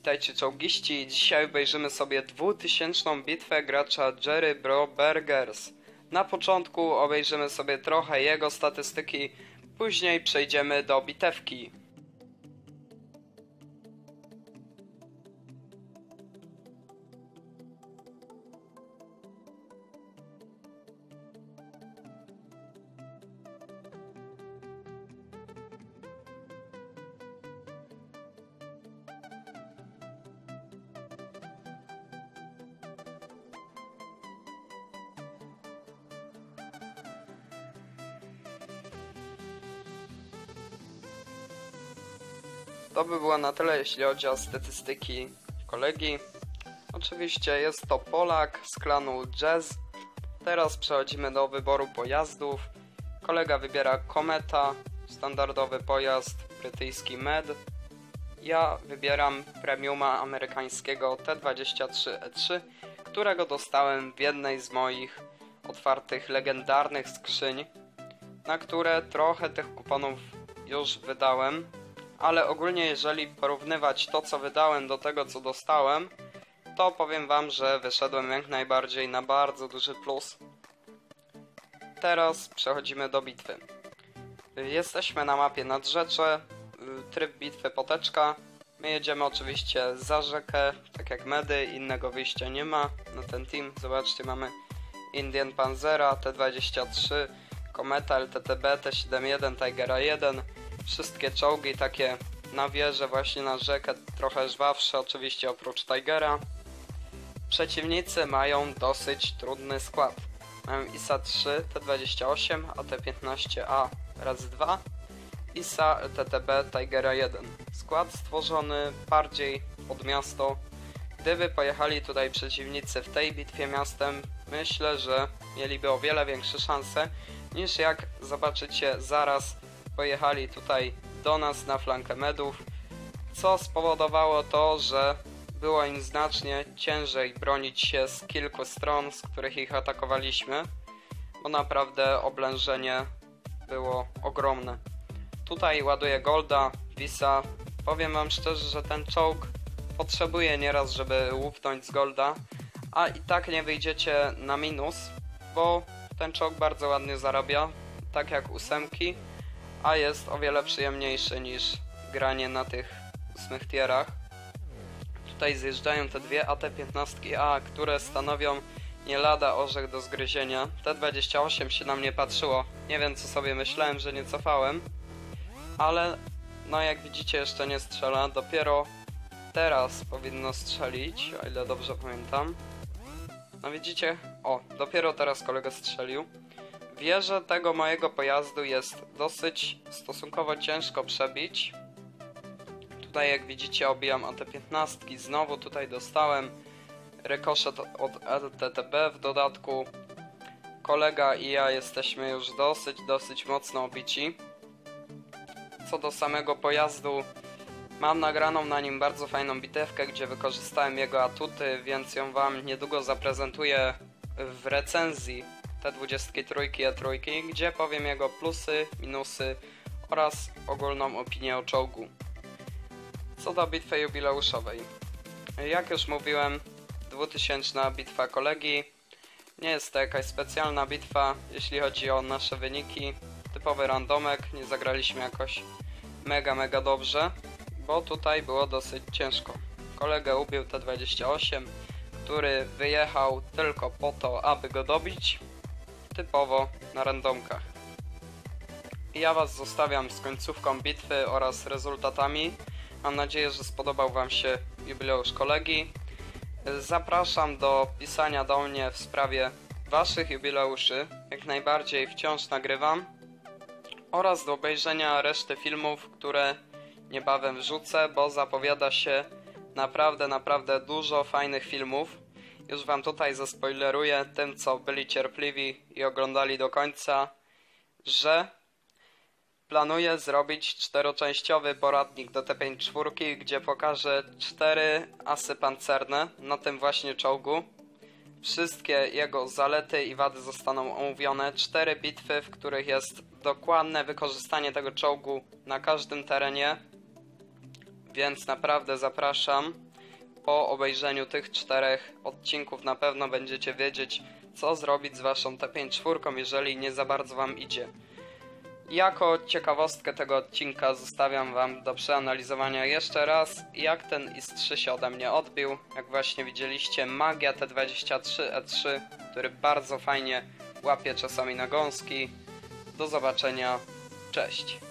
Witajcie czołgiści, dzisiaj obejrzymy sobie 2000 bitwę gracza Jerry Bro Burgers. Na początku obejrzymy sobie trochę jego statystyki, później przejdziemy do bitewki. To by było na tyle, jeśli chodzi o statystyki kolegi. Oczywiście jest to Polak z klanu Jazz. Teraz przechodzimy do wyboru pojazdów. Kolega wybiera Kometa, standardowy pojazd, brytyjski Med. Ja wybieram premiuma amerykańskiego T23E3, którego dostałem w jednej z moich otwartych legendarnych skrzyń, na które trochę tych kuponów już wydałem. Ale ogólnie jeżeli porównywać to, co wydałem, do tego, co dostałem, to powiem wam, że wyszedłem jak najbardziej na bardzo duży plus. Teraz przechodzimy do bitwy. Jesteśmy na mapie Nadrzecze, tryb bitwy poteczka. My jedziemy oczywiście za rzekę, tak jak medy, innego wyjścia nie ma na ten team. Zobaczcie, mamy Indian Panzera, T23, Kometa, LTTB, T71, Tigera 1. Wszystkie czołgi takie na wieżę, właśnie na rzekę, trochę żwawsze oczywiście oprócz Tigera. Przeciwnicy mają dosyć trudny skład. Mają ISA 3, T28, AT15A razy 2, ISA, LTTB, Tigera 1. Skład stworzony bardziej pod miasto. Gdyby pojechali tutaj przeciwnicy w tej bitwie miastem, myślę, że mieliby o wiele większe szanse niż jak zobaczycie zaraz pojechali tutaj do nas na flankę medów, co spowodowało to, że było im znacznie ciężej bronić się z kilku stron, z których ich atakowaliśmy, bo naprawdę oblężenie było ogromne. Tutaj ładuję golda, Visa. Powiem wam szczerze, że ten czołg potrzebuje nieraz, żeby łupnąć z golda, a i tak nie wyjdziecie na minus, bo ten czołg bardzo ładnie zarabia, tak jak ósemki, a jest o wiele przyjemniejszy niż granie na tych 8 tierach. Tutaj zjeżdżają te dwie AT15A, które stanowią nie lada orzech do zgryzienia. T28 się na mnie patrzyło. Nie wiem, co sobie myślałem, że nie cofałem, ale no jak widzicie jeszcze nie strzela. Dopiero teraz powinno strzelić, o ile dobrze pamiętam. No widzicie? O, dopiero teraz kolega strzelił. Wieżę tego mojego pojazdu jest dosyć stosunkowo ciężko przebić. Tutaj jak widzicie obijam AT15, znowu tutaj dostałem rykoszet od LTTB w dodatku. Kolega i ja jesteśmy już dosyć mocno obici. Co do samego pojazdu, mam nagraną na nim bardzo fajną bitewkę, gdzie wykorzystałem jego atuty, więc ją wam niedługo zaprezentuję w recenzji T23 E3, gdzie powiem jego plusy, minusy oraz ogólną opinię o czołgu. Co do bitwy jubileuszowej. Jak już mówiłem, 2000 bitwa kolegi. Nie jest to jakaś specjalna bitwa, jeśli chodzi o nasze wyniki. Typowy randomek, nie zagraliśmy jakoś mega dobrze, bo tutaj było dosyć ciężko. Kolegę ubił T28, który wyjechał tylko po to, aby go dobić. Typowo na randomkach. I ja was zostawiam z końcówką bitwy oraz rezultatami. Mam nadzieję, że spodobał wam się jubileusz kolegi. Zapraszam do pisania do mnie w sprawie waszych jubileuszy. Jak najbardziej wciąż nagrywam. Oraz do obejrzenia reszty filmów, które niebawem wrzucę, bo zapowiada się naprawdę dużo fajnych filmów. Już wam tutaj zaspoileruję tym, co byli cierpliwi i oglądali do końca, że planuję zrobić 4-częściowy poradnik do T54, gdzie pokażę 4 asy pancerne na tym właśnie czołgu. Wszystkie jego zalety i wady zostaną omówione. 4 bitwy, w których jest dokładne wykorzystanie tego czołgu na każdym terenie. Więc naprawdę zapraszam. po obejrzeniu tych 4 odcinków na pewno będziecie wiedzieć, co zrobić z waszą T5-4, jeżeli nie za bardzo wam idzie. Jako ciekawostkę tego odcinka zostawiam wam do przeanalizowania jeszcze raz, jak ten IS-3 się ode mnie odbił. Jak właśnie widzieliście, magia T23E3, który bardzo fajnie łapie czasami na gąski. Do zobaczenia, cześć!